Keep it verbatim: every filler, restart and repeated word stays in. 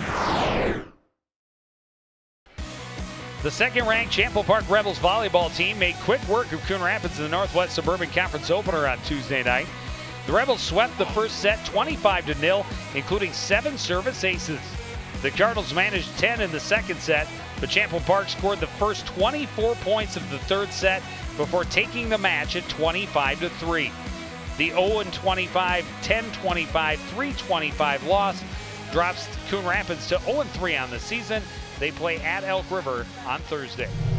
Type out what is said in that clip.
The second-ranked Champlain Park Rebels volleyball team made quick work of Coon Rapids in the Northwest Suburban Conference opener on Tuesday night. The Rebels swept the first set twenty-five to nil, including seven service aces. The Cardinals managed ten in the second set, but Champlain Park scored the first twenty-four points of the third set before taking the match at twenty-five to three. The oh twenty-five, ten twenty-five, three twenty-five loss drops Coon Rapids to oh and three on the season. They play at Elk River on Thursday.